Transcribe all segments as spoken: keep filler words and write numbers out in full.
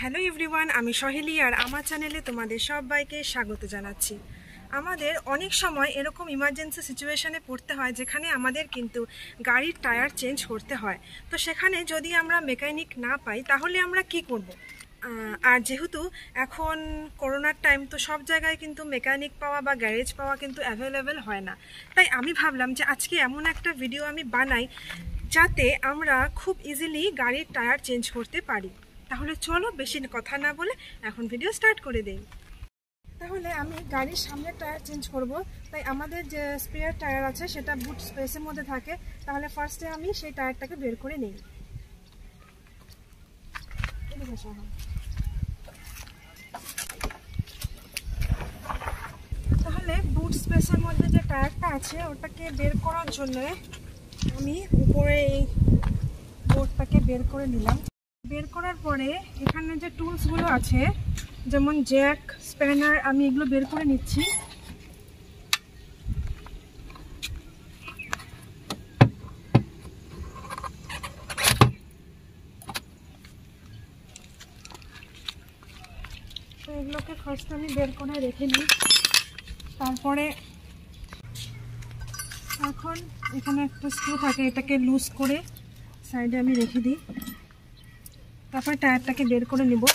Hello everyone, আমি সহেলি আর আমার চ্যানেলে তোমাদের সবাইকে স্বাগত জানাচ্ছি। আমাদের অনেক সময় এরকম ইমার্জেন্সি সিচুয়েশানে পড়তে হয় যেখানে আমাদের কিন্তু গাড়ির টায়ার চেঞ্জ করতে হয়। তো সেখানে যদি আমরা মেকানিক না পাই তাহলে আমরা কি করব? আর যেহেতু এখন করোনার টাইম, তো সব জায়গায় কিন্তু মেকানিক পাওয়া বা গ্যারেজ পাওয়া কিন্তু অ্যাভেলেবেল হয় না। তাই আমি ভাবলাম যে আজকে এমন একটা ভিডিও আমি বানাই যাতে আমরা খুব ইজিলি গাড়ির টায়ার চেঞ্জ করতে পারি। তাহলে চলো বেশি কথা না বলে এখন ভিডিও স্টার্ট করে দেই। তাহলে আমি গাড়ির সামনের টায়ার চেঞ্জ করব। তাই আমাদের যে স্পেয়ার টায়ার আছে সেটা বুট স্পেসের মধ্যে থাকে। তাহলে ফার্স্টে আমি সেই টায়ারটাকে বের করে নিই। তাহলে বুট স্পেসের মধ্যে যে টায়ারটা আছে ওটাকে বের করার জন্য আমি উপরে এই বোর্ডটাকে বের করে নিলাম। বের করার পরে এখানে যে টুলসগুলো আছে যেমন জ্যাক, স্প্যানার, আমি এগুলো বের করে নিচ্ছি। তো এগুলোকে ফার্স্ট আমি বের করে রেখে নিই। তারপরে এখন এখানে একটা স্ক্রু থাকে, এটাকে লুজ করে সাইডে আমি রেখে দিই। তারপরে টায়ারটাকে বের করে নিব।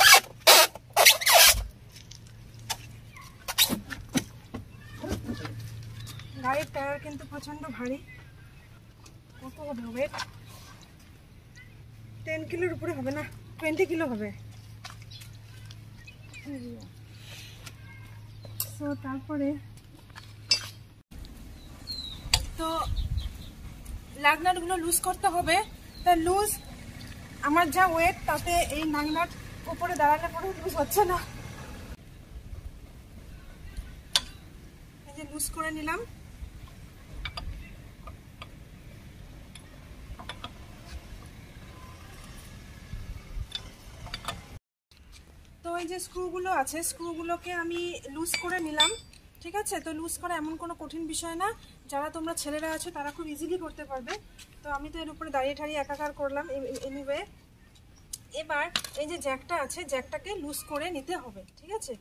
গাড়ির টায়ার কিন্তু প্রচন্ড ভারী। কত হবে ওয়েট? টেন কিলোর উপরে হবে না, টোয়েন্টি কিলো হবে। তো তারপরে তো লাগনাটগুলো লুজ করতে হবে। তা লুজ আমার যা ওয়েট তাতে এই নাগনাট উপরে দাঁড়ালে পরে লুজ হচ্ছে না। এই যে লুজ করে নিলাম। তো এই যে স্ক্রুগুলো আছে, স্ক্রুগুলোকে আমি লুজ করে নিলাম। ঠিক আছে, তো লুজ করা এমন কোনো কঠিন বিষয় না, যারা তোমরা ছেলেরা আছো তারা খুব ইজিলি করতে পারবে। তো আমি তো এর উপরে দাঁড়িয়ে ঠাড়িয়ে একাকার করলাম। এনিওয়ে, এবার এই যে জ্যাকটা আছে জ্যাকটাকে লুজ করে নিতে হবে। ঠিক আছে,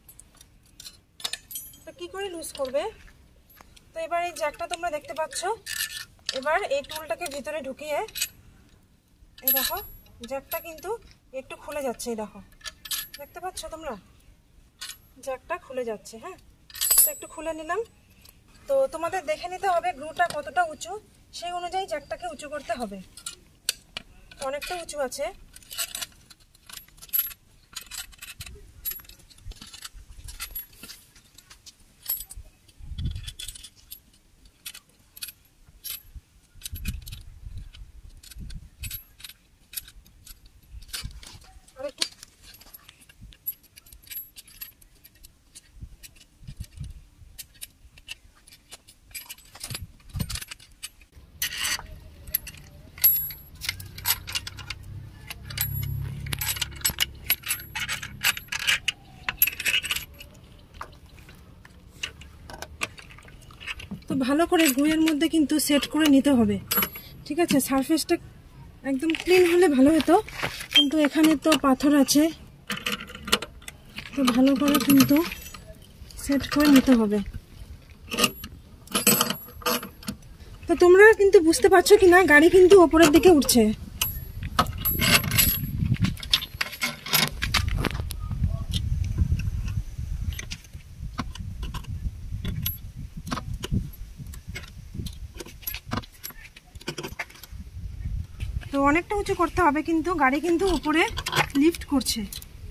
তো কি করে লুজ করবে? তো এবার এই জ্যাকটা তোমরা দেখতে পাচ্ছ। এবার এই টুলটাকে ভিতরে ঢুকিয়ে এই দেখো জ্যাকটা কিন্তু একটু খুলে যাচ্ছে। এই দেখো, দেখতে পাচ্ছ তোমরা জ্যাকটা খুলে যাচ্ছে। হ্যাঁ, তো একটু খুলে নিলাম। তো তোমাদের দেখে নিতে হবে গ্রুটা কতটা উঁচু, সেই অনুযায়ী জ্যাকটাকে উঁচু করতে হবে। অনেকটা উঁচু আছে। তো ভালো করে গ্লুয়ের মধ্যে কিন্তু সেট করে নিতে হবে। ঠিক আছে, সারফেসটা একদম ক্লিন হলে ভালো হতো, কিন্তু এখানে তো পাথর আছে, তো ভালো করে কিন্তু সেট করে নিতে হবে। তো তোমরা কিন্তু বুঝতে পারছো কিনা, গাড়ি কিন্তু ওপরের দিকে উঠছে। তো অনেকটা উঁচু করতে হবে, কিন্তু গাড়ি কিন্তু উপরে লিফট করছে।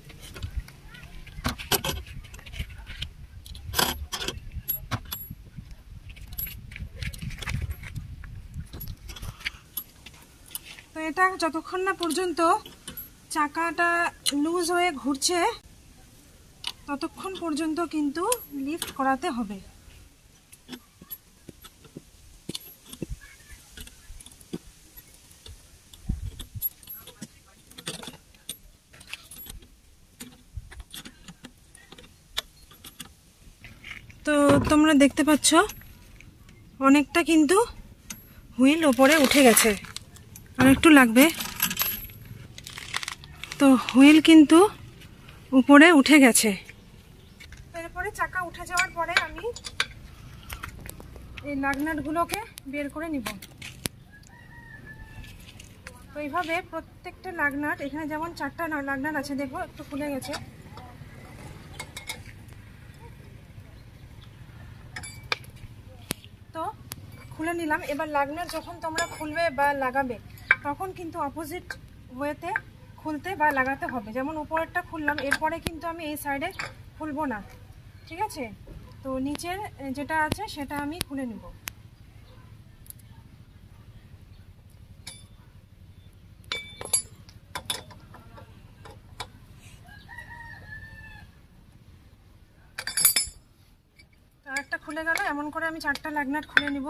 তো এটা যতক্ষণ না পর্যন্ত চাকাটা লুজ হয়ে ঘুরছে ততক্ষণ পর্যন্ত কিন্তু লিফট করাতে হবে। তো তোমরা দেখতে পাচ্ছ অনেকটা কিন্তু হুইল ওপরে উঠে গেছে, আর একটু লাগবে। তো হুইল কিন্তু উপরে উঠে গেছে। এরপরে চাকা উঠে যাওয়ার পরে আমি এই লাগনাটগুলোকে বের করে নিব। তো এইভাবে প্রত্যেকটা লাগনাট, এখানে যেমন চারটা লাগনাট আছে, দেখো একটু খুলে গেছে। তো খুলে নিলাম। এবার লাগনাট যখন তোমরা খুলবে বা লাগাবে তখন কিন্তু অপোজিট ওয়েতে খুলতে বা লাগাতে হবে। যেমন উপরেরটা খুললাম, এরপরে কিন্তু আমি এই সাইডে খুলবো না, ঠিক আছে? তো নিচের যেটা আছে সেটা আমি খুলে নেব। আর একটা খুলে গেল। এমন করে আমি চারটা লাগনাট খুলে নিব।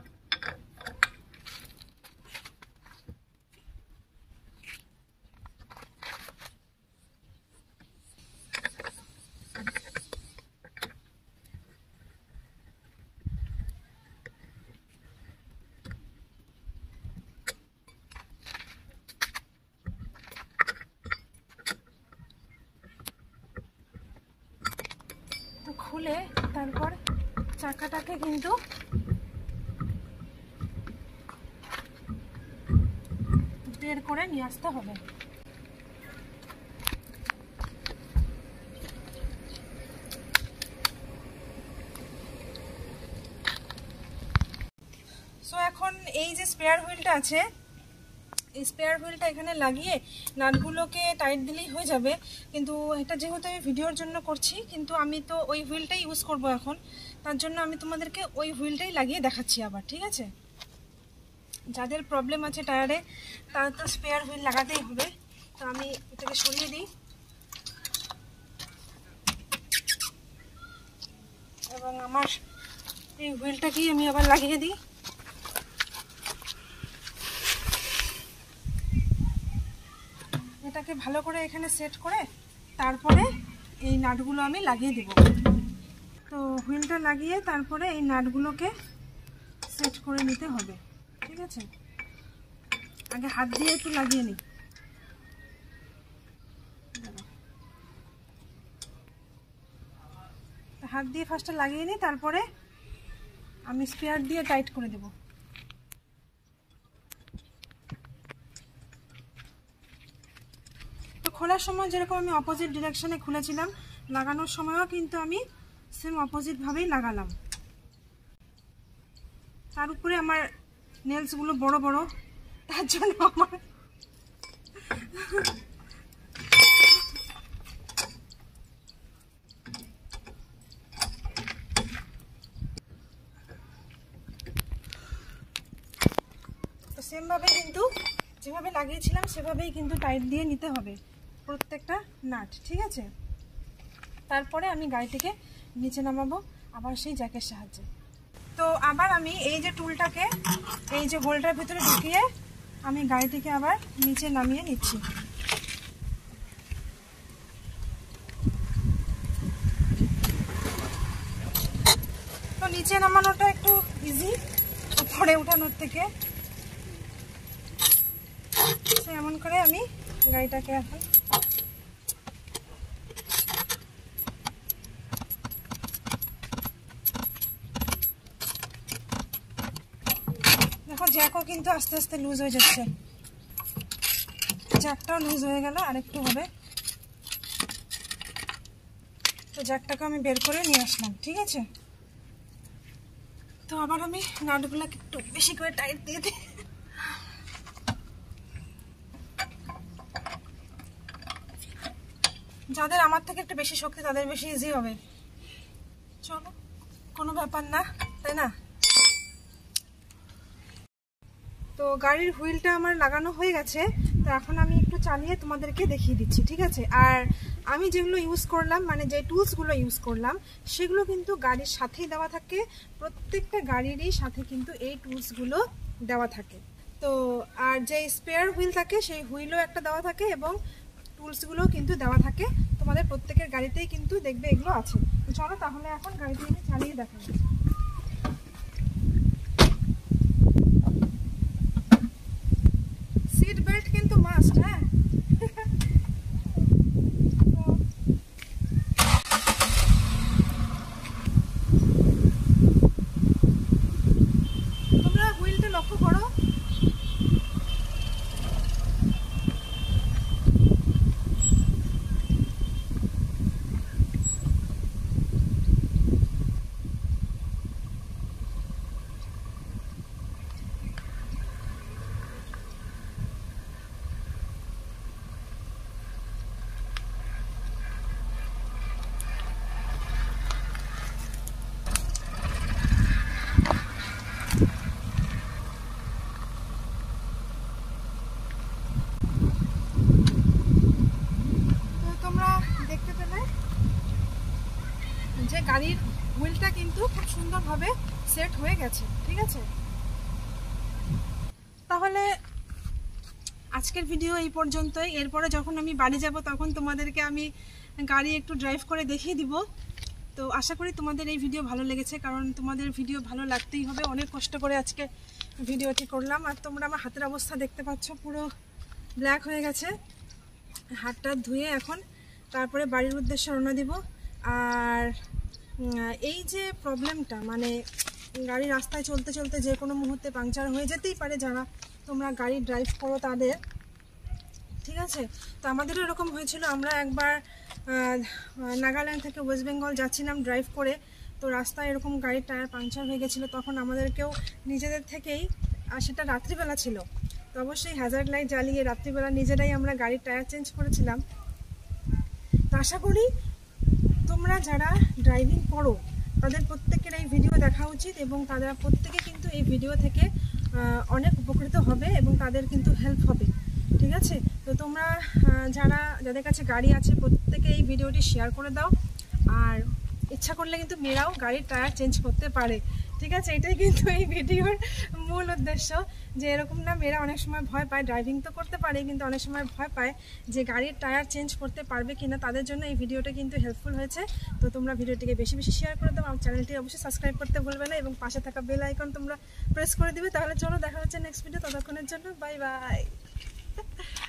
খুলে তারপর চাকাটাকে কিন্তু বের করে নিয়ে আসতে হবে। সো এখন এই যে স্পেয়ার হুইলটা আছে, এই স্পেয়ার হুইলটা এখানে লাগিয়ে নাটগুলোকে টাইট দিলেই হয়ে যাবে। কিন্তু এটা যেহেতু আমি ভিডিওর জন্য করছি, কিন্তু আমি তো ওই হুইলটাই ইউজ করব এখন। তার জন্য আমি তোমাদেরকে ওই হুইলটাই লাগিয়ে দেখাচ্ছি আবার, ঠিক আছে? যাদের প্রবলেম আছে টায়ারে তারা তো স্পেয়ার হুইল লাগাতেই হবে। তো আমি এটাকে সরিয়ে দিই এবং আমার এই হুইলটাকেই আমি আবার লাগিয়ে দিই। এটাকে ভালো করে এখানে সেট করে তারপরে এই নাটগুলো আমি লাগিয়ে দেব। তো হুইলটা লাগিয়ে তারপরে এই নাটগুলোকে সেট করে নিতে হবে, ঠিক আছে? আগে হাত দিয়ে একটু লাগিয়ে নিই। হাত দিয়ে ফার্স্টে লাগিয়ে নিই, তারপরে আমি স্পেয়ার দিয়ে টাইট করে দেব। তো খোলার সময় যেরকম আমি অপোজিট ডিরেকশনে খুলেছিলাম, লাগানোর সময়ও কিন্তু আমি সেম অপোজিট ভাবেই লাগালাম। তার উপরে আমার নেলসগুলো বড় বড়, তার জন্য আমার তো সেমভাবে কিন্তু যেভাবে লাগিয়েছিলাম সেভাবেই কিন্তু টাইট দিয়ে নিতে হবে প্রত্যেকটা নাট, ঠিক আছে? তারপরে আমি গাড়িটিকে নিচে নামাবো আবার সেই জ্যাকের সাহায্যে। তো আবার আমি এই যে টুলটাকে এই যে হোলটার ভিতরে ঢুকিয়ে আমি গাড়িটিকে আবার নিচে নামিয়ে নিচ্ছি। তো নিচে নামানোটা একটু ইজি উপরে উঠানোর থেকে। এমন করে আমি গাড়িটাকে এখন দেখো জ্যাকও কিন্তু আস্তে আস্তে লুজ হয়ে যাচ্ছে। জ্যাকটাও লুজ হয়ে গেল, আরেকটু হবে। তো জ্যাকটাকে আমি বের করে নিয়ে আসলাম, ঠিক আছে? তো আবার আমি নাটগুলোকে একটু বেশি করে টাইট দিয়ে দিই। যাদের আমার থেকে একটু বেশি শক্তি তাদের বেশি ইজি হবে। চলো, কোনো ব্যাপার না, তাই না? তো গাড়ির হুইলটা আমার লাগানো হয়ে গেছে। তো এখন আমি একটু চালিয়ে তোমাদেরকে দেখিয়ে দিচ্ছি, ঠিক আছে? আর আমি যেগুলো ইউজ করলাম, মানে যে টুলসগুলো ইউজ করলাম, সেগুলো কিন্তু গাড়ির সাথেই দেওয়া থাকে। প্রত্যেকটা গাড়িরই সাথে কিন্তু এই টুলসগুলো দেওয়া থাকে। তো আর যে স্পেয়ার হুইল থাকে সেই হুইলও একটা দেওয়া থাকে এবং টুলসগুলো কিন্তু দেওয়া থাকে। তোমাদের প্রত্যেকের গাড়িতেই কিন্তু দেখবে এগুলো আছে। তো চলো তাহলে এখন গাড়িটিকে চালিয়ে দেখা যাচ্ছে। সিট বেল্ট কিন্তু মাস্ট, হ্যাঁ। তো গাড়ির হুইলটা কিন্তু খুব সুন্দরভাবে সেট হয়ে গেছে। ঠিক আছে, তাহলে আজকের ভিডিও এই পর্যন্তই। এরপরে যখন আমি বাড়ি যাব তখন তোমাদেরকে আমি গাড়ি একটু ড্রাইভ করে দেখিয়ে দিব। তো আশা করি তোমাদের এই ভিডিও ভালো লেগেছে, কারণ তোমাদের ভিডিও ভালো লাগতেই হবে। অনেক কষ্ট করে আজকে ভিডিওটি করলাম। আর তোমরা আমার হাতের অবস্থা দেখতে পাচ্ছ, পুরো ব্ল্যাক হয়ে গেছে। হাতটা ধুয়ে এখন তারপরে বাড়ির উদ্দেশ্যে রওনা দিব। আর এই যে প্রবলেমটা, মানে গাড়ি রাস্তায় চলতে চলতে যে কোনো মুহূর্তে পাংচার হয়ে যেতেই পারে, যারা তোমরা গাড়ি ড্রাইভ করো তাদের। ঠিক আছে, তো আমাদেরও এরকম হয়েছিল। আমরা একবার নাগাল্যান্ড থেকে ওয়েস্ট বেঙ্গল যাচ্ছিলাম ড্রাইভ করে, তো রাস্তায় এরকম গাড়ির টায়ার পাংচার হয়ে গেছিলো। তখন আমাদেরকেও নিজেদের থেকেই, আর সেটা রাত্রিবেলা ছিল, তো অবশ্যই হ্যাজার্ড লাইট জ্বালিয়ে রাত্রিবেলা নিজেরাই আমরা গাড়ির টায়ার চেঞ্জ করেছিলাম। তো আশা করি তোমরা যারা ড্রাইভিং করো তাদের প্রত্যেকের এই ভিডিও দেখা উচিত, এবং তারা প্রত্যেকে কিন্তু এই ভিডিও থেকে অনেক উপকৃত হবে এবং তাদের কিন্তু হেল্প হবে। ঠিক আছে, তো তোমরা যারা যাদের কাছে গাড়ি আছে প্রত্যেকে এই ভিডিওটি শেয়ার করে দাও। আর ইচ্ছা করলে কিন্তু মেয়েরাও গাড়ির টায়ার চেঞ্জ করতে পারে। ঠিক আছে, এটাই কিন্তু এই ভিডিওর মূল উদ্দেশ্য, যে এরকম না মেয়েরা অনেক সময় ভয় পায়, ড্রাইভিং তো করতে পারে কিন্তু অনেক সময় ভয় পায় যে গাড়ির টায়ার চেঞ্জ করতে পারবে কিনা। তাদের জন্য এই ভিডিওটা কিন্তু হেল্পফুল হয়েছে। তো তোমরা ভিডিওটিকে বেশি বেশি শেয়ার করে দাও। আমার চ্যানেলটি অবশ্যই সাবস্ক্রাইব করতে ভুলবে না, এবং পাশে থাকা বেল আইকন তোমরা প্রেস করে দিবে। তাহলে চলো দেখা হচ্ছে নেক্সট ভিডিও, ততক্ষণের জন্য বাই বাই।